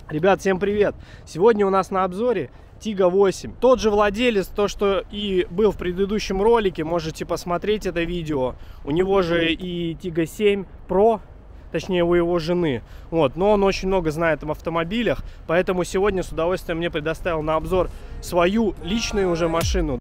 Ребят, всем привет! Сегодня у нас на обзоре Tiga 8. Тот же владелец, то что и был в предыдущем ролике, можете посмотреть это видео. У него же и Tiga 7 Pro, точнее у его жены. Вот, но он очень много знает об автомобилях, поэтому сегодня с удовольствием мне предоставил на обзор свою личную уже машину.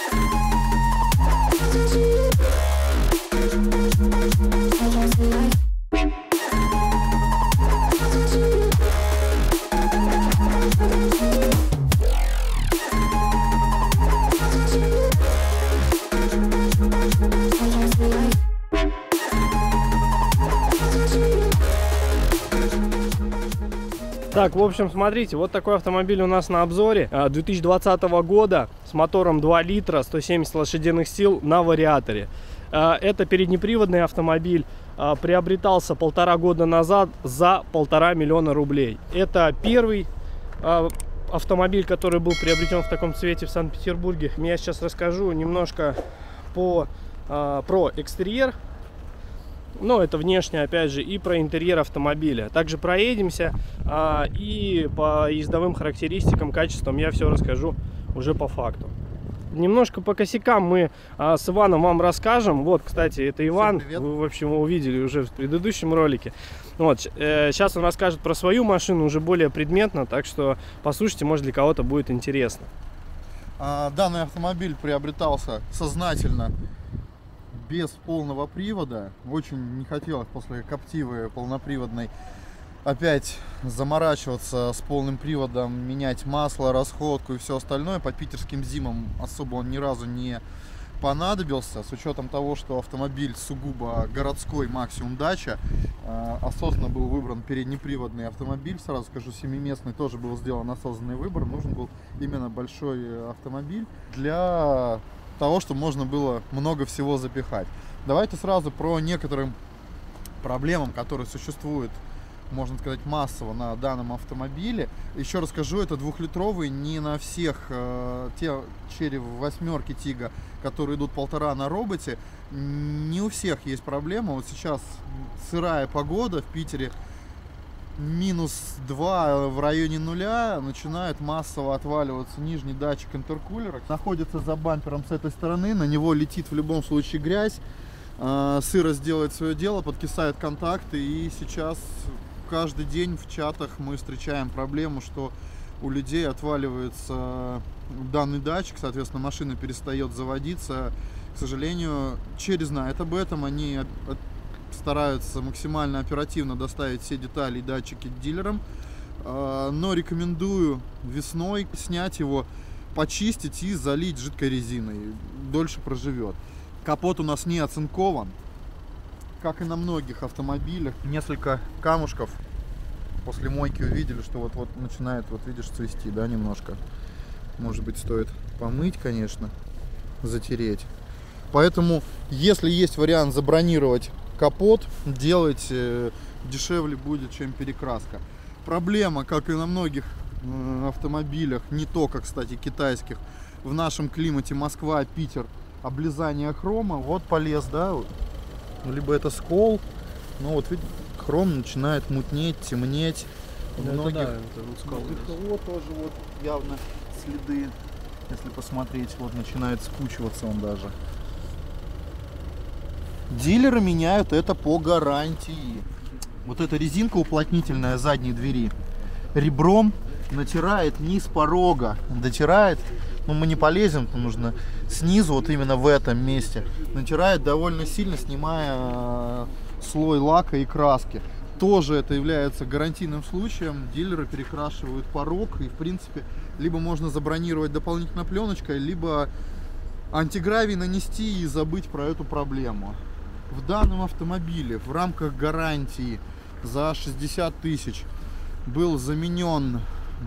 Так, в общем, смотрите, вот такой автомобиль у нас на обзоре 2020 года с мотором 2 литра, 170 лошадиных сил на вариаторе. Это переднеприводный автомобиль, приобретался 1,5 года назад за 1,5 миллиона рублей. Это первый автомобиль, который был приобретен в таком цвете в Санкт-Петербурге. Я сейчас расскажу немножко про экстерьер. Ну, это внешне, опять же, и про интерьер автомобиля. Также проедемся, и по ездовым характеристикам, качествам я все расскажу уже по факту. Немножко по косякам мы с Иваном вам расскажем. Вот, кстати, это Иван, вы, в общем, увидели уже в предыдущем ролике. Вот, сейчас он расскажет про свою машину уже более предметно, так что послушайте, может, для кого-то будет интересно. Данный автомобиль приобретался сознательно без полного привода. Очень не хотелось после Коптивы полноприводной опять заморачиваться с полным приводом, менять масло, расходку и все остальное. По питерским зимам особо он ни разу не понадобился, с учетом того, что автомобиль сугубо городской, максимум дача. Осознанно был выбран переднеприводный автомобиль, сразу скажу, 7-местный, тоже был сделан осознанный выбор. Нужен был именно большой автомобиль для того, чтобы можно было много всего запихать. Давайте сразу про некоторым проблемам, которые существуют, можно сказать, массово на данном автомобиле. Еще расскажу, это 2-литровый, не на всех те черри восьмерки Tiga, которые идут 1,5 на роботе, не у всех есть проблема. Вот сейчас сырая погода в Питере, -2 в районе нуля, начинает массово отваливаться нижний датчик интеркулера. Находится за бампером с этой стороны, на него летит в любом случае грязь, сырость делает свое дело, подкисают контакты, и сейчас каждый день в чатах мы встречаем проблему, что у людей отваливается данный датчик, соответственно, машина перестает заводиться. К сожалению, черри знают об этом, они стараются максимально оперативно доставить все детали и датчики дилерам, но рекомендую весной снять его, почистить и залить жидкой резиной, дольше проживет. Капот у нас не оцинкован, как и на многих автомобилях. Несколько камушков после мойки увидели, что вот начинает, вот видишь, цвести, да, немножко. Может быть, стоит помыть, конечно, затереть. Поэтому, если есть вариант забронировать капот, делать, дешевле будет, чем перекраска. Проблема, как и на многих автомобилях, не только, кстати, китайских, в нашем климате Москва, Питер, облизание хрома. Вот полез, да, либо это скол, но вот видите, хром начинает мутнеть, темнеть. Да, многих, это вот скол. Вот тоже вот явно следы, если посмотреть, вот начинает скучиваться он даже. Дилеры меняют это по гарантии. Вот эта резинка уплотнительная задней двери ребром натирает низ порога, дотирает, ну мы не полезем, нужно снизу, вот именно в этом месте, натирает довольно сильно, снимая слой лака и краски. Тоже это является гарантийным случаем. Дилеры перекрашивают порог, и в принципе либо можно забронировать дополнительно пленочкой, либо антигравий нанести и забыть про эту проблему. В данном автомобиле в рамках гарантии за 60 тысяч был заменены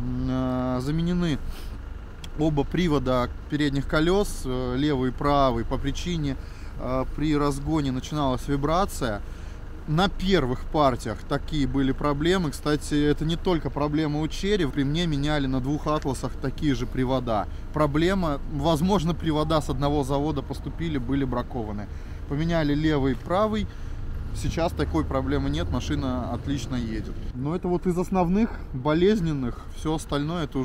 оба привода передних колес, левый и правый, по причине при разгоне начиналась вибрация. На первых партиях такие были проблемы. Кстати, это не только проблема у черри. При мне меняли на 2 атласах такие же привода. Проблема, возможно, привода с одного завода поступили, были бракованы. Поменяли левый и правый. Сейчас такой проблемы нет, машина отлично едет. Но это вот из основных, болезненных. Все остальное это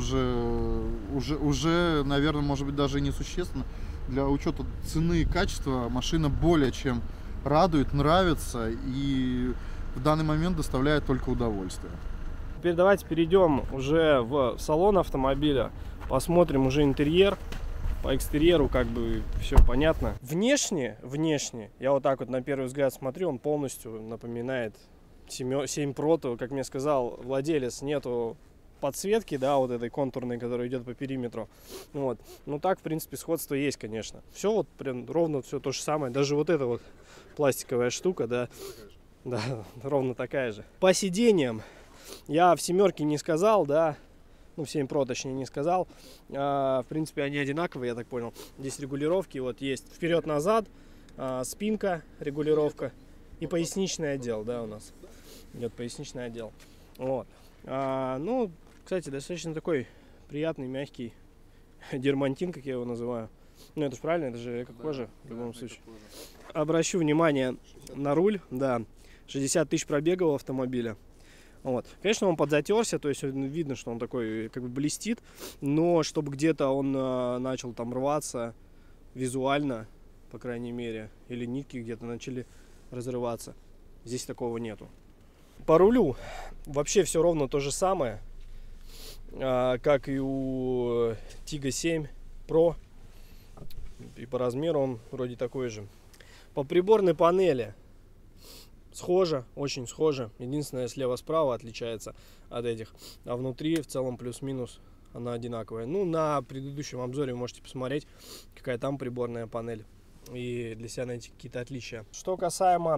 уже, наверное, может быть даже и несущественно. Для учета цены и качества машина более чем радует, нравится и в данный момент доставляет только удовольствие. Теперь давайте перейдем уже в салон автомобиля, посмотрим уже интерьер. По экстерьеру как бы все понятно. Внешне, я вот так вот на первый взгляд смотрю, он полностью напоминает 7 Pro. Как мне сказал владелец, нету подсветки, да, вот этой контурной, которая идет по периметру. Вот. Ну так, в принципе, сходство есть, конечно. Все вот прям ровно все то же самое. Даже вот эта вот пластиковая штука, да, ровно такая же. По сиденьям я в 7 не сказал, да. Ну, в 7 Pro точнее не сказал. В принципе, они одинаковые, я так понял. Здесь регулировки, вот есть вперед-назад, спинка, регулировка и поясничный отдел, да, у нас идет поясничный отдел. Вот. Ну, кстати, достаточно такой приятный, мягкий дермантин, как я его называю. Ну, это же правильно, это же эко-кожа, в любом случае. Обращу внимание на руль, да, 60 тысяч пробега у автомобиля. Вот. Конечно, он подзатерся, то есть видно, что он такой как бы блестит, но чтобы где-то он начал там рваться визуально, по крайней мере, или нитки где-то начали разрываться, здесь такого нету. По рулю вообще все ровно то же самое, как и у Tiggo 7 Pro, и по размеру он вроде такой же. По приборной панели схоже, очень схоже. Единственное, слева-справа отличается от этих. А внутри в целом плюс-минус она одинаковая. Ну, на предыдущем обзоре вы можете посмотреть, какая там приборная панель. И для себя найти какие-то отличия. Что касаемо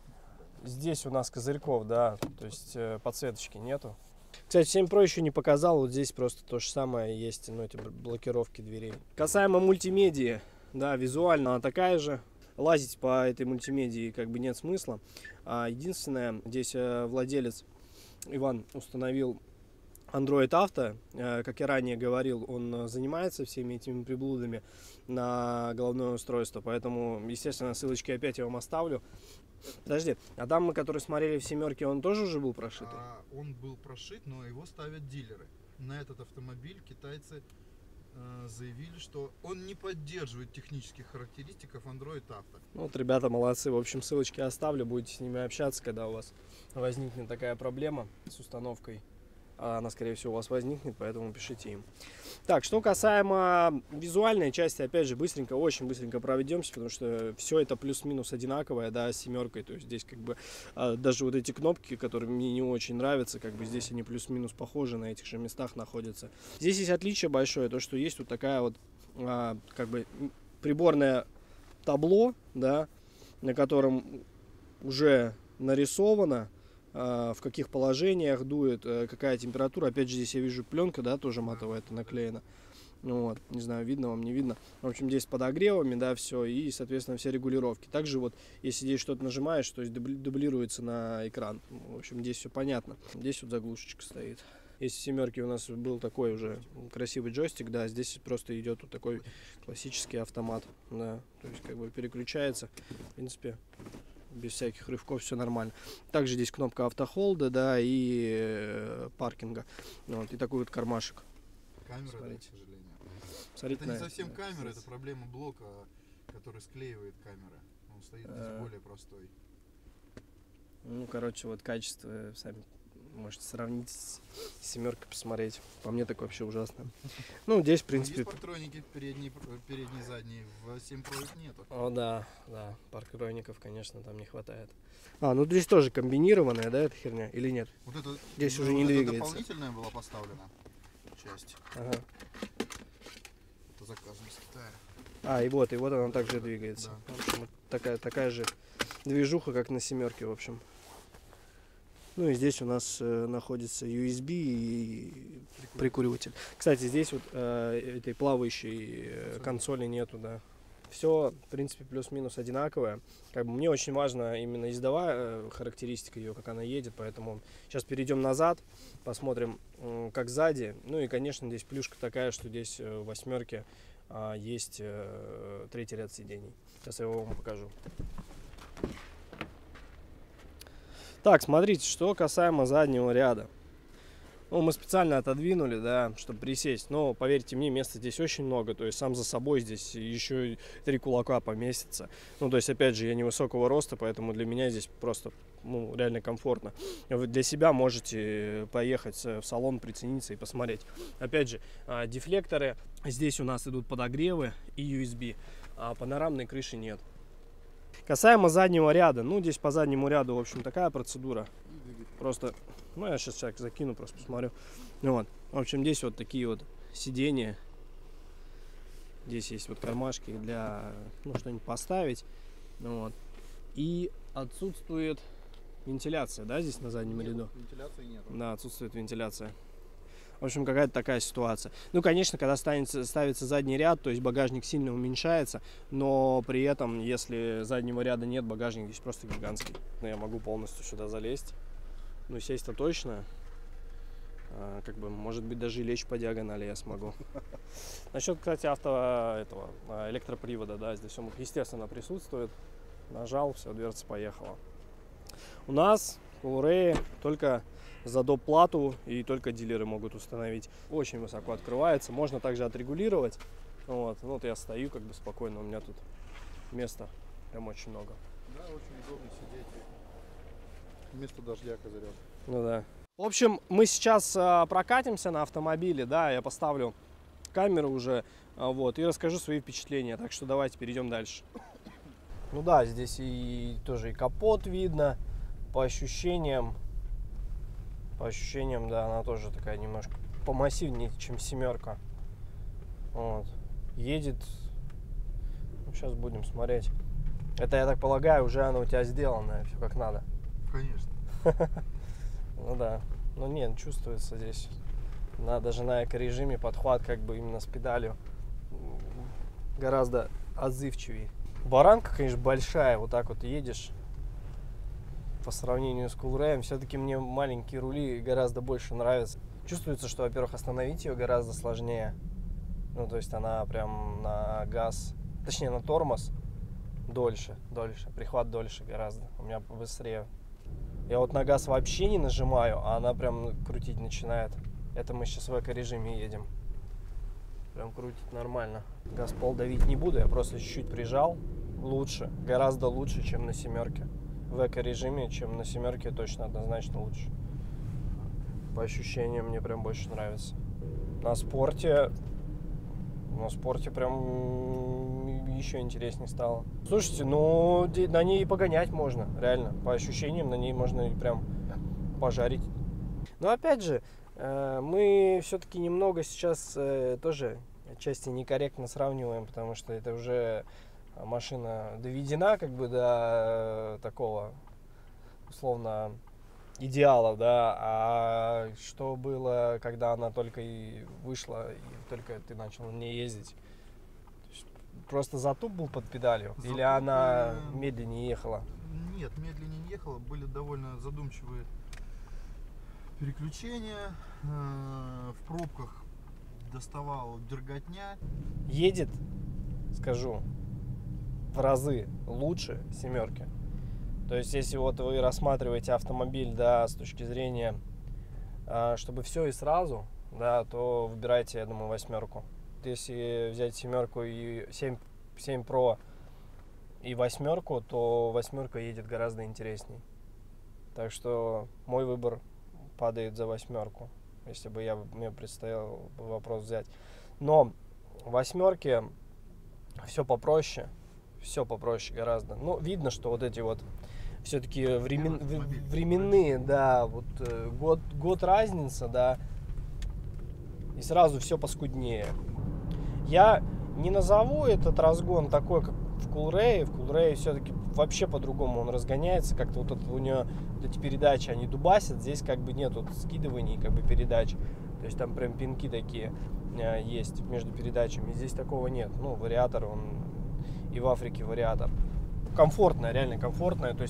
здесь у нас козырьков, да, то есть подсветочки нету. Кстати, 7 Pro еще не показал. Вот здесь просто то же самое есть, ну, эти блокировки дверей. Касаемо мультимедии, да, визуально она такая же. Лазить по этой мультимедии как бы нет смысла. Единственное, здесь владелец Иван установил Android Auto. Как я ранее говорил, он занимается всеми этими приблудами на головное устройство. Поэтому, естественно, ссылочки опять я вам оставлю. Подожди, а там мы, которые смотрели в 7, он тоже уже был прошитый? Он был прошит, но его ставят дилеры. На этот автомобиль китайцы заявили, что он не поддерживает технических характеристик Android Auto. Ну, вот ребята молодцы. В общем, ссылочки оставлю, будете с ними общаться, когда у вас возникнет такая проблема с установкой. Она, скорее всего, у вас возникнет, поэтому пишите им. Так, что касаемо визуальной части, опять же, быстренько, очень быстренько проведемся, потому что все это плюс-минус одинаковое, да, с 7. То есть здесь как бы даже вот эти кнопки, которые мне не очень нравятся, как бы здесь они плюс-минус похожи, на этих же местах находятся. Здесь есть отличие большое, то, что есть вот такая вот как бы приборное табло, да, на котором уже нарисовано, в каких положениях дует, какая температура. Опять же, здесь я вижу пленка, да, тоже матовая это наклеена. Ну вот, не знаю, видно вам, не видно. В общем, здесь с подогревами, да, все, и, соответственно, все регулировки. Также вот, если здесь что-то нажимаешь, то есть дублируется на экран. В общем, здесь все понятно. Здесь вот заглушечка стоит. Если в 7 у нас был такой уже красивый джойстик, да, здесь просто идет вот такой классический автомат, да, то есть как бы переключается, в принципе, без всяких рывков, все нормально. Также здесь кнопка автохолда, да, и паркинга. Вот, и такой вот кармашек. Камера, да, к сожалению. Смотрите, это не совсем камера, это проблема блока, который склеивает камеры. Он стоит здесь более простой. Ну, короче, вот качество сами можете сравнить с 7, посмотреть. По мне так вообще ужасно. Ну, здесь, в принципе... Есть парктроники передние, задние, в 7 Pro их нету. О, да, да, парктроников, конечно, там не хватает. Ну здесь тоже комбинированная, да, эта херня, или нет? Вот это, здесь уже не двигается. Дополнительная была поставлена часть. Ага. Это заказано из Китая. И вот она также двигается. Да. В общем, вот такая же движуха, как на 7, в общем. Ну и здесь у нас находится USB и прикуриватель. Кстати, здесь вот этой плавающей консоли нету, да. Все, в принципе, плюс-минус одинаковое. Как бы мне очень важна именно ездовая характеристика ее, как она едет, поэтому сейчас перейдем назад, посмотрим, как сзади. Ну и, конечно, здесь плюшка такая, что здесь в 8 есть 3-й ряд сидений. Сейчас я его вам покажу. Так, смотрите, что касаемо заднего ряда. Ну, мы специально отодвинули, да, чтобы присесть. Но, поверьте мне, места здесь очень много. То есть сам за собой здесь еще 3 кулака поместится. Ну, то есть, опять же, я невысокого роста, поэтому для меня здесь просто, ну, реально комфортно. Вы для себя можете поехать в салон, прицениться и посмотреть. Опять же, дефлекторы. Здесь у нас идут подогревы и USB. А панорамной крыши нет. Касаемо заднего ряда. Ну, здесь по заднему ряду, в общем, такая процедура. Просто, ну, я сейчас так закину, просто посмотрю. Ну, вот. В общем, здесь вот такие вот сиденья. Здесь есть вот кармашки для, ну, что-нибудь поставить. Ну, вот. И отсутствует вентиляция, да, здесь на заднем ряду? Вентиляции нет. Да, отсутствует вентиляция. В общем, какая-то такая ситуация. Ну, конечно, когда ставится задний ряд, то есть багажник сильно уменьшается, но при этом, если заднего ряда нет, багажник здесь просто гигантский. Но я могу полностью сюда залезть. Ну, сесть-то точно. Как бы, может быть, даже и лечь по диагонали я смогу. Насчет, кстати, электропривода, да, здесь он, естественно, присутствует. Нажал, все, дверца поехала. У нас в Coolray только за доп. Плату и только дилеры могут установить. Очень высоко открывается, можно также отрегулировать. Вот, ну, вот я стою как бы спокойно, у меня тут места прям очень много. Да, очень удобно сидеть. Вместо дождя козырек. Ну да. В общем, мы сейчас прокатимся на автомобиле, да, я поставлю камеру уже, вот, и расскажу свои впечатления. Так что давайте перейдем дальше. Ну да, здесь и тоже и капот видно, по ощущениям, да, она тоже такая немножко помассивнее, чем семерка. Вот. Едет, ну, сейчас будем смотреть. Это, я так полагаю, уже оно у тебя сделано, все как надо. Конечно. Ну да. Ну нет, чувствуется здесь. Даже на эко-режиме подхват как бы именно с педалью гораздо отзывчивее. Баранка, конечно, большая. Вот так вот едешь по сравнению с Coolray. Все-таки мне маленькие рули гораздо больше нравятся. Чувствуется, что, во-первых, остановить ее гораздо сложнее. Ну, то есть она прям на газ, точнее на тормоз дольше. Прихват дольше гораздо. У меня быстрее. Я вот на газ вообще не нажимаю, а она прям крутить начинает. Это мы сейчас в эко-режиме едем. Прям крутит нормально. Газ пол давить не буду, я просто чуть-чуть прижал. Лучше, гораздо лучше, чем на семерке. В эко-режиме, чем на семерке, точно однозначно лучше. По ощущениям мне прям больше нравится. На спорте прям еще интереснее стало. Слушайте, ну на ней и погонять можно, реально. По ощущениям на ней можно и прям пожарить. Но опять же, мы все-таки немного сейчас тоже отчасти некорректно сравниваем, потому что это уже машина доведена как бы до такого условно идеала, да, а что было, когда она только и вышла, и только ты начал на ней ездить? Просто затуп был под педалью? Затуп, или она медленнее ехала? Нет, медленнее не ехала, были довольно задумчивые переключения, в пробках доставал дерготня. Едет, скажу, в разы лучше семерки. То есть, если вот вы рассматриваете автомобиль, да, с точки зрения, чтобы все и сразу, да, то выбирайте, я думаю, восьмерку. Если взять семерку и 7 Pro и восьмерку, то восьмерка едет гораздо интересней. Так что мой выбор падает за восьмерку, если бы мне предстоял вопрос взять. Но в восьмерке все попроще гораздо. Ну, видно, что вот эти вот все-таки временные, да, вот год разница, да, и сразу все поскуднее. Я не назову этот разгон такой, как в Coolray. В Coolray все-таки вообще по-другому он разгоняется, как-то вот у него вот эти передачи, они дубасят, здесь как бы нет вот скидываний, как бы передач, то есть там прям пинки такие есть между передачами, здесь такого нет. Ну, вариатор, он и в Африке вариатор. Комфортная, реально комфортная, то есть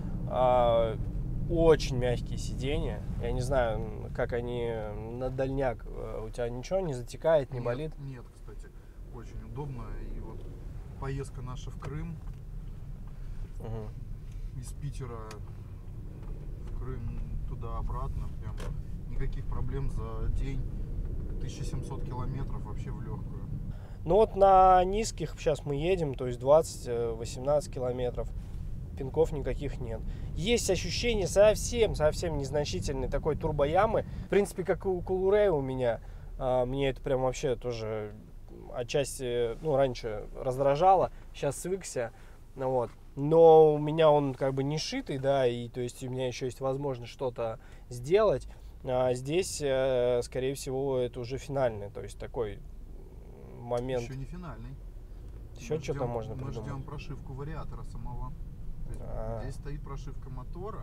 очень мягкие сиденья. Я не знаю, как они на дальняк. У тебя ничего не затекает, не болит? Нет, кстати, очень удобно. И вот поездка наша в Крым из Питера в туда-обратно, прям никаких проблем за день. 1700 километров вообще в легкую. Ну вот на низких сейчас мы едем, то есть 20-18 километров, пинков никаких нет. Есть ощущение совсем незначительной такой турбоямы. В принципе, как и у Coolray у меня. Мне это прям вообще тоже отчасти, ну, раньше раздражало, сейчас свыкся. Ну, вот. Но у меня он как бы не шитый, да, и то есть у меня еще есть возможность что-то сделать. А здесь, скорее всего, это уже финальный, то есть такой момент. Еще не финальный. Еще что-то можно мы придумать. ждем прошивку вариатора самого. Здесь стоит прошивка мотора.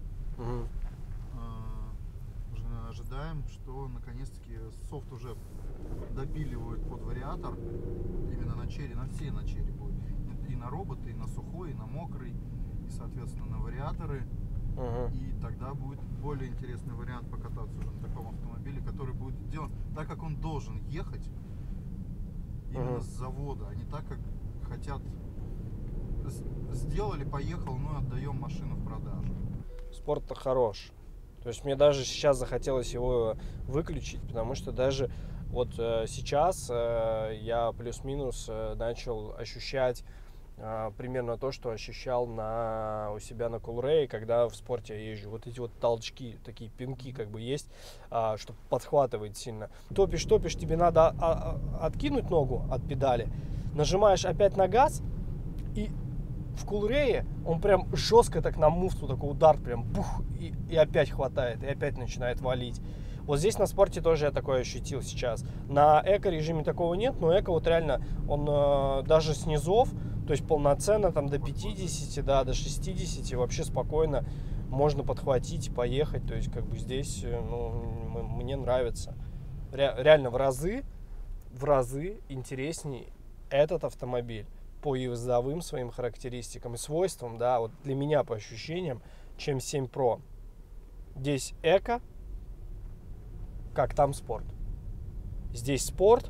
Ожидаем, что наконец-таки софт уже допиливают под вариатор. Именно на черри, на все на черри будет. И на роботы, и на сухой, и на мокрый, и, соответственно, на вариаторы. И тогда будет более интересный вариант покататься уже на таком автомобиле, который будет сделан так, как он должен ехать. Именно с завода, а не так, как хотят. Сделали, поехал, ну и отдаем машину в продажу. Спорт-то хорош. То есть мне даже сейчас захотелось его выключить, потому что даже вот сейчас я плюс-минус начал ощущать примерно то, что ощущал у себя на Coolray, когда в спорте я езжу. Вот эти вот толчки, такие пинки как бы есть, что подхватывает сильно. Топишь, тебе надо откинуть ногу от педали, нажимаешь опять на газ, и в Coolray он прям жестко так на муфту, такой удар прям бух, и опять хватает, и опять начинает валить. Вот здесь на спорте тоже я такое ощутил сейчас. На эко-режиме такого нет, но эко вот реально, он даже с низов, то есть полноценно там до 50, да, до 60 вообще спокойно можно подхватить и поехать. То есть как бы здесь, ну, мне нравится. Реально в разы интересней этот автомобиль по ездовым своим характеристикам и свойствам, да, вот для меня по ощущениям, чем 7 Pro. Здесь эко, как там спорт. Здесь спорт,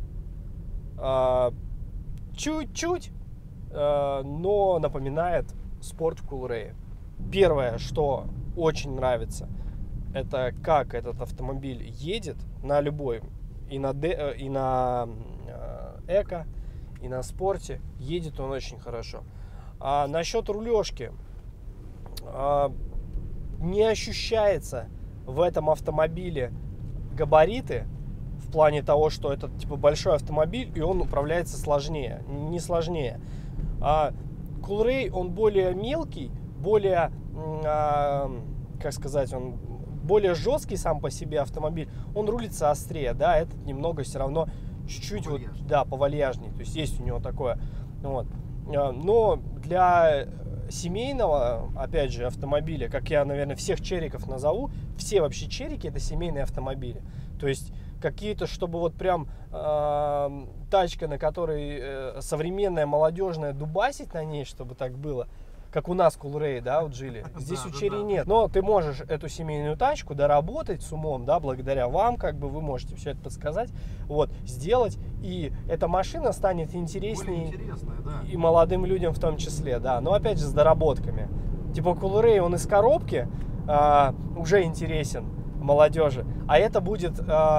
чуть-чуть, но напоминает спорт в Coolray. Первое, что очень нравится, это как этот автомобиль едет на любой, и на эко, и на спорте. Едет он очень хорошо. А насчет рулежки, не ощущается в этом автомобиле габариты, в плане того, что это типа большой автомобиль, и он управляется сложнее, не сложнее. Coolray, он более мелкий, более, как сказать, он более жесткий сам по себе автомобиль, он рулится острее, да, этот немного все равно чуть-чуть вот, да, повальяжней, то есть есть у него такое, вот. Но для семейного, опять же, автомобиля, как я, наверное, всех чериков назову, все вообще черики это семейные автомобили, то есть какие-то, чтобы вот прям тачка, на которой современная, молодежная, дубасить на ней, чтобы так было, как у нас Coolray, да, у Джили. Здесь у Черри нет. Но ты можешь эту семейную тачку доработать с умом, да, благодаря вам, как бы вы можете все это подсказать, вот, сделать, и эта машина станет интереснее, да, и молодым людям в том числе, да, но опять же с доработками. Типа Coolray, он из коробки уже интересен молодежи, а это будет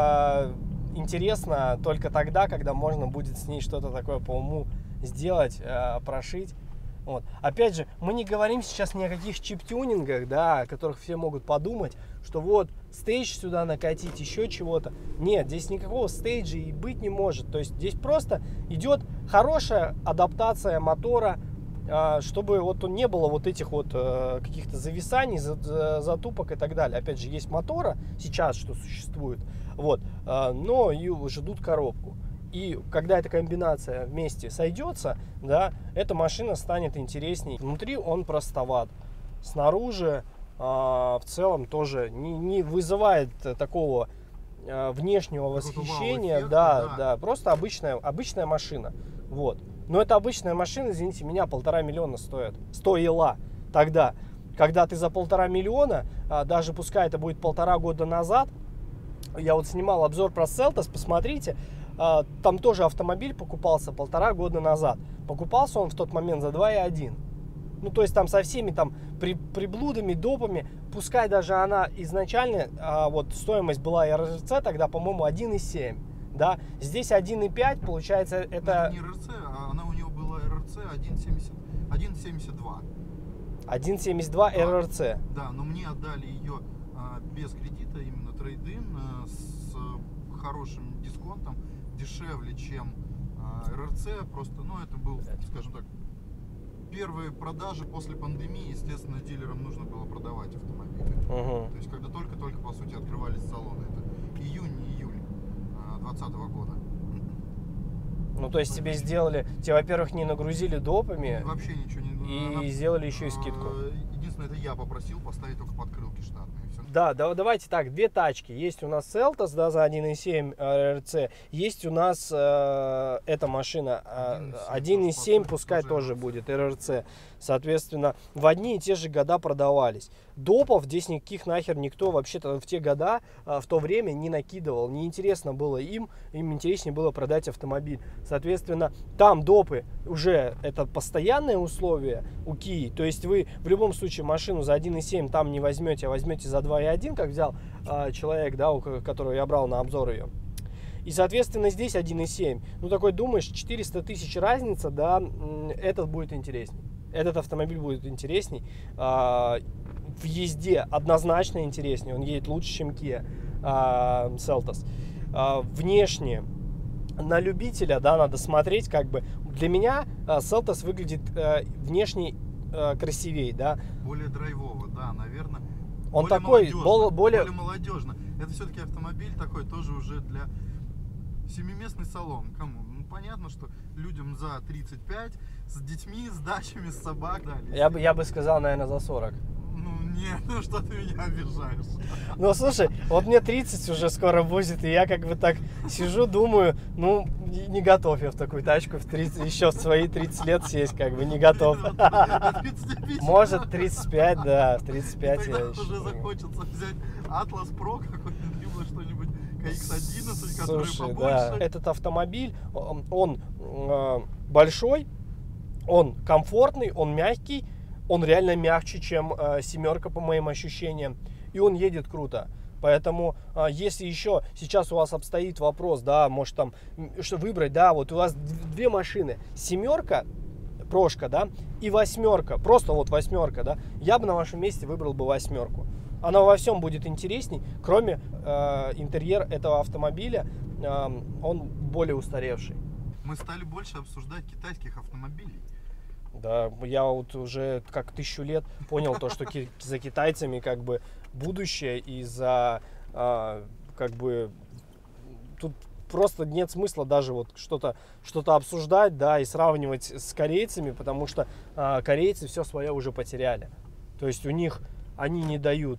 интересно только тогда, когда можно будет с ней что-то такое по уму сделать, прошить. Вот. Опять же, мы не говорим сейчас ни о каких чип-тюнингах, да, о которых все могут подумать, что вот стейдж сюда накатить, еще чего-то. Нет, здесь никакого стейджа и быть не может. То есть здесь просто идет хорошая адаптация мотора, чтобы вот не было вот этих вот каких-то зависаний, затупок и так далее. Опять же, есть мотора сейчас, что существует, вот, но и ждут коробку. И когда эта комбинация вместе сойдется, да, эта машина станет интересней. Внутри он простоват. Снаружи в целом тоже не вызывает такого внешнего восхищения. Да, просто обычная машина. Вот. Но эта обычная машина, извините меня, 1,5 миллиона стоила тогда. Когда ты за 1,5 миллиона, даже пускай это будет 1,5 года назад, я вот снимал обзор про Seltos, посмотрите, там тоже автомобиль покупался 1,5 года назад. Покупался он в тот момент за 2,1. Ну, то есть там со всеми там приблудами, допами, пускай даже она изначально, вот стоимость была РРЦ тогда, по-моему, 1,7. Да, здесь 1,5, получается, это... Это не РРЦ, а она у него была РРЦ 1,72. 1,72 РРЦ. Да, но мне отдали ее без кредита, именно трейд-ин, с хорошим дисконтом, дешевле, чем РРЦ. Просто, ну, это был, скажем так, первые продажи после пандемии. Естественно, дилерам нужно было продавать автомобили. То есть, когда только-только, по сути, открывались салоны. Это июнь-июль 2020 года. Ну, то есть тебе сделали, тебе, во-первых, не нагрузили допами. Вообще ничего не... И сделали еще и скидку. Единственное, это я попросил поставить только подкрылки штатные. Все. Да, давайте так, две тачки. Есть у нас Seltos, да, за 1,7 РРЦ. Есть у нас эта машина 1,7, пускай тоже будет РРЦ. Соответственно, в одни и те же года продавались. Допов здесь никаких нахер никто вообще-то в те года, в то время не накидывал. Неинтересно было им интереснее было продать автомобиль. Соответственно, там допы уже это постоянное условие у Кии. То есть вы в любом случае машину за 1,7 там не возьмете, а возьмете за 2,1, как взял человек, да, у которого я брал на обзор ее. И, соответственно, здесь 1,7. Ну, такой думаешь, 400 тысяч разница, да, этот будет интересней. Этот автомобиль будет интересней. В езде однозначно интереснее. Он едет лучше, чем Kia Seltos. Внешне, на любителя, да, надо смотреть, как бы. Для меня Seltos выглядит внешне красивее, да. Более драйвово, да, наверное. Он более такой, молодежно, более молодежно. Это все-таки автомобиль такой тоже уже для... Семиместный салон. Кому? Ну, понятно, что людям за 35, с детьми, с дачами, с собакой. Я бы сказал, наверное, за 40. Ну, нет, ну что ты меня обижаешь. Ну, слушай, вот мне 30 уже скоро будет, и я как бы так сижу, думаю, ну, не готов я в такую тачку в 30, еще в свои 30 лет сесть, как бы не готов. Может, 35, да, в 35 я еще. Уже захочется взять Atlas Pro какой-нибудь, либо что-нибудь X11, который Слушай, побольше. да, этот автомобиль, он большой, он комфортный, он мягкий, он реально мягче, чем семерка, по моим ощущениям, и он едет круто. Поэтому, если еще сейчас у вас обстоит вопрос, да, может там, что выбрать, да, вот у вас две машины, семерка, прошка, да, и восьмерка, просто вот восьмерка, да, я бы на вашем месте выбрал бы восьмерку. Она во всем будет интересней, кроме интерьер этого автомобиля, он более устаревший. Мы стали больше обсуждать китайских автомобилей. Да, я вот уже как 1000 лет понял то, что за китайцами как бы будущее, и за как бы тут просто нет смысла даже вот что-то обсуждать, да, и сравнивать с корейцами, потому что корейцы все свое уже потеряли. То есть у них они не дают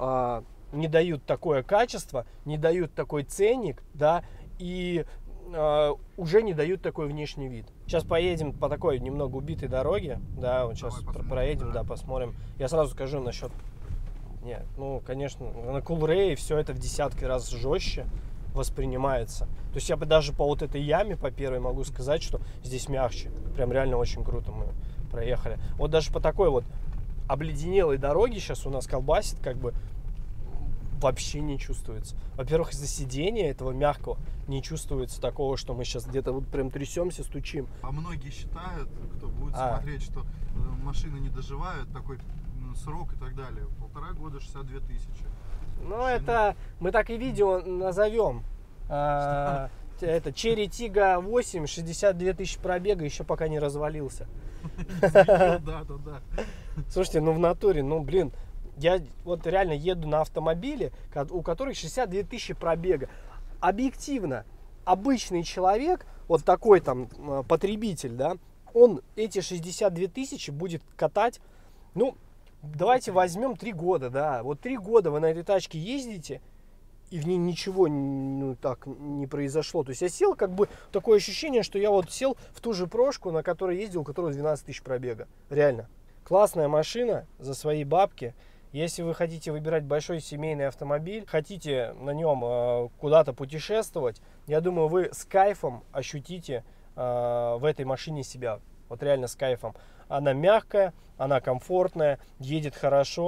такое качество, не дают такой ценник, да, и уже не дают такой внешний вид. Сейчас поедем по такой немного убитой дороге, да, вот сейчас проедем, да, посмотрим. Я сразу скажу насчет, нет, ну, конечно, на Coolray все это в десятки раз жестче воспринимается. То есть я бы даже по вот этой яме, по первой, могу сказать, что здесь мягче. Прям реально очень круто мы проехали. Вот даже по такой вот обледенелой дороге сейчас у нас колбасит, как бы вообще не чувствуется. Во-первых, из-за сидения этого мягкого не чувствуется такого, что мы сейчас где-то вот прям трясемся, стучим. А многие считают, кто будет смотреть, что машины не доживают такой срок и так далее. 1,5 года 62 тысячи. Ну, это мы так и видео назовем. Это Cherry Tiggo 8, 62 тысячи пробега, еще пока не развалился. Да. Слушайте, ну в натуре, ну блин, я вот реально еду на автомобиле, у которых 62 тысячи пробега. Объективно, обычный человек, вот такой там потребитель, да, он эти 62 тысячи будет катать, ну, давайте возьмем 3 года, да, вот 3 года вы на этой тачке ездите, и в ней ничего так не произошло. То есть я сел, как бы, такое ощущение, что я вот сел в ту же прошку, на которой ездил, у которой 12 тысяч пробега. Реально. Классная машина за свои бабки. Если вы хотите выбирать большой семейный автомобиль, хотите на нем куда-то путешествовать, я думаю, вы с кайфом ощутите в этой машине себя. Вот реально с кайфом. Она мягкая, она комфортная, едет хорошо.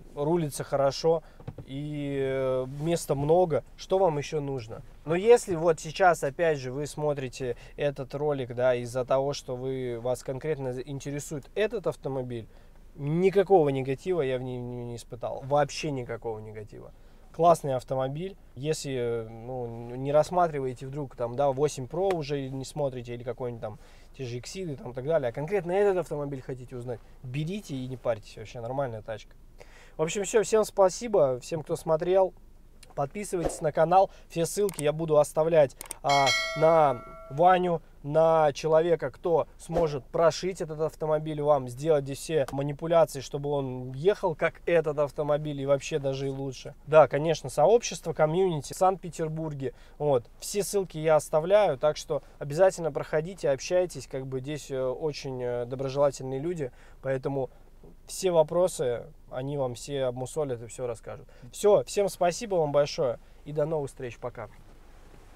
рулится хорошо и места много. Что вам еще нужно? Но если вот сейчас, опять же, вы смотрите этот ролик, да, из-за того, что вас конкретно интересует этот автомобиль, никакого негатива я в нем не испытал. Вообще никакого негатива. Классный автомобиль. Если не рассматриваете вдруг там, да, 8 Pro уже не смотрите, или какой-нибудь там те же Exceed и там так далее, а конкретно этот автомобиль хотите узнать, берите и не парьтесь, вообще нормальная тачка. В общем, все, всем спасибо, всем, кто смотрел. Подписывайтесь на канал, все ссылки я буду оставлять на Ваню, на человека, кто сможет прошить этот автомобиль вам, сделать здесь все манипуляции, чтобы он ехал как этот автомобиль и вообще даже и лучше. Да, конечно, сообщество, комьюнити в Санкт-Петербурге, вот, все ссылки я оставляю, так что обязательно проходите, общайтесь, как бы здесь очень доброжелательные люди, поэтому все вопросы, они вам все обмусолят и все расскажут. Все, всем спасибо вам большое и до новых встреч, пока.